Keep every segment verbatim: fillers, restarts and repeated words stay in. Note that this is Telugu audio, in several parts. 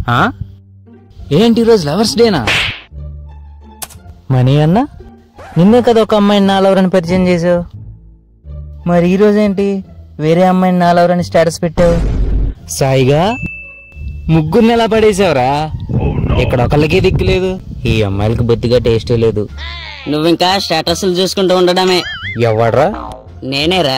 ఏంటి ఈరోజు లవర్స్ డేనా? మనీ అన్న, నిన్నే కదా ఒక అమ్మాయిని నా లవర్ అని పరిచయం చేసావు, మరి ఈరోజు ఏంటి వేరే అమ్మాయిని నా లవర్ అని స్టేటస్ పెట్టావు? సాయిగా ముగ్గురిని ఎలా పడేసావురా? ఇక్కడ ఒకళ్ళకే దిక్కులేదు. ఈ అమ్మాయిలకి బొత్తిగా టేస్టే లేదు. నువ్వింకా స్టేటస్లు చూసుకుంటూ ఉండడమే. ఎవడ్రా? నేనేరా.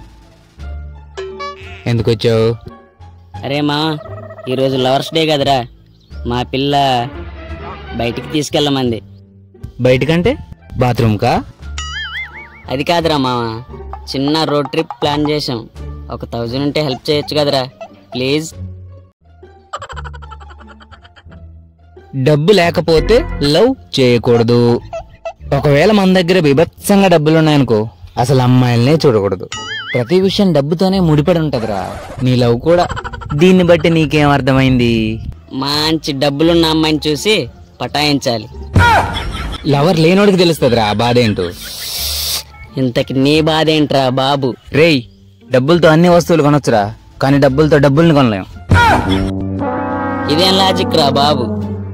ఎందుకు వచ్చావు? అరే మా, ఈరోజు లవర్స్ డే కదరా, మా పిల్ల బయటికి తీసుకెళ్ళమంది. బయటికంటే బాత్రూమ్ కా? అది కాదురా మామ, చిన్న రోడ్ ట్రిప్ ప్లాన్ చేసాం. ఒక థౌజండ్ ఉంటే హెల్ప్ చేయొచ్చు కదరా ప్లీజ్. డబ్బు లేకపోతే లవ్ చేయకూడదు. ఒకవేళ మన దగ్గర బీభత్సంగా డబ్బులున్నాయనుకో, అసలు అమ్మాయిలనే చూడకూడదు. ప్రతి విషయం డబ్బుతోనే ముడిపడి ఉంటదిరా. నీ లవ్ కూడా. దీన్ని బట్టి నీకేం అర్థమైంది? మంచి డబ్బులున్న అమ్మాయిని చూసి పటాయించాలి. లవర్ లేనోడికి తెలుస్తుందిరా బాధ ఏంటో. ఇంతకి నీ బాధ ఏంట్రా బాబు? రేయ్, డబ్బులతో అన్ని వస్తువులు కొనొచ్చురా, కానీ డబ్బులతో డబ్బుల్ని కొనలేం. ఇదేం లాజిక్ రా బాబు?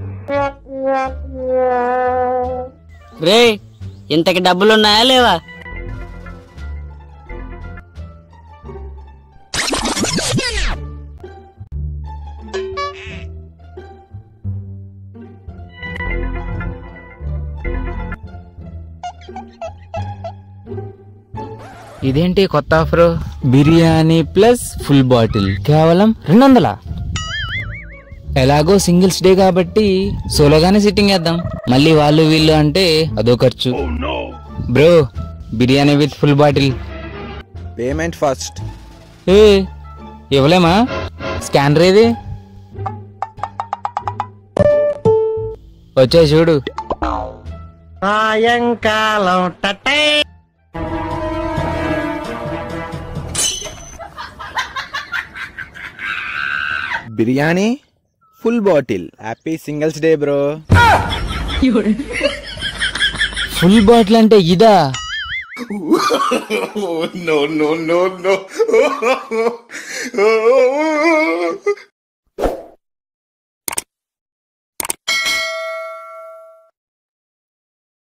రే, ఇంతకి డబ్బులున్నాయా లేవా? ఇదేంటి కొత్త offer? Biryani plus full bottle కేవలం రెండు వందల. ఎలాగో సింగిల్స్ డే కాబట్టి సోలోగానే సిట్టింగ్ వేద్దాం. మళ్ళీ వాళ్ళు వీళ్ళు అంటే అదో ఖర్చు. Bro, biryani with full bottle. Payment first. ఏ ఇవ్వలేమా? స్కానర్ ఏది? వచ్చా చూడు. సాయంకాలం టటే biryani full bottle. Happy singles day bro. Full bottle అంటే ఇదా? no no no no